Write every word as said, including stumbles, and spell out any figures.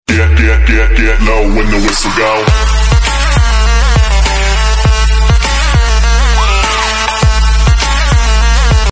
Get, get, get, get low when the whistle go.